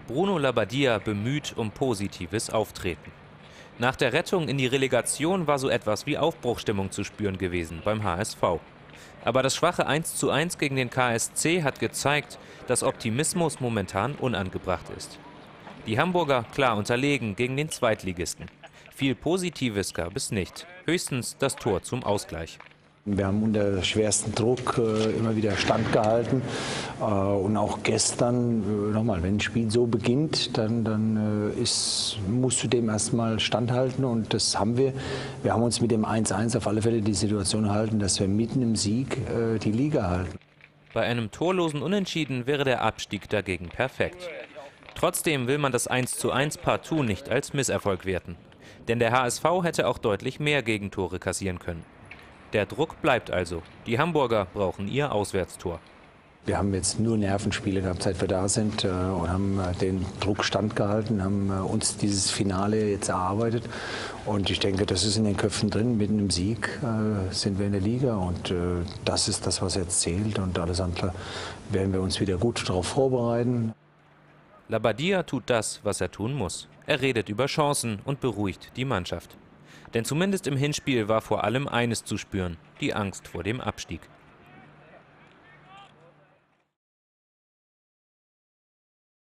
Bruno Labbadia bemüht um positives Auftreten. Nach der Rettung in die Relegation war so etwas wie Aufbruchstimmung zu spüren gewesen beim HSV. Aber das schwache 1:1 gegen den KSC hat gezeigt, dass Optimismus momentan unangebracht ist. Die Hamburger klar unterlegen gegen den Zweitligisten. Viel Positives gab es nicht, höchstens das Tor zum Ausgleich. Wir haben unter schwerstem Druck immer wieder standgehalten. Und auch gestern, nochmal, wenn ein Spiel so beginnt, dann musst du dem erstmal standhalten. Und das haben wir. Wir haben uns mit dem 1:1 auf alle Fälle die Situation erhalten, dass wir mitten im Sieg die Liga halten. Bei einem torlosen Unentschieden wäre der Abstieg dagegen perfekt. Trotzdem will man das 1:1 partout nicht als Misserfolg werten. Denn der HSV hätte auch deutlich mehr Gegentore kassieren können. Der Druck bleibt also. Die Hamburger brauchen ihr Auswärtstor. Wir haben jetzt nur Nervenspiele gehabt, seit wir da sind und haben den Druck standgehalten, haben uns dieses Finale jetzt erarbeitet. Und ich denke, das ist in den Köpfen drin. Mit einem Sieg sind wir in der Liga und das ist das, was jetzt zählt. Und alles andere werden wir uns wieder gut darauf vorbereiten. Labbadia tut das, was er tun muss. Er redet über Chancen und beruhigt die Mannschaft. Denn zumindest im Hinspiel war vor allem eines zu spüren: die Angst vor dem Abstieg.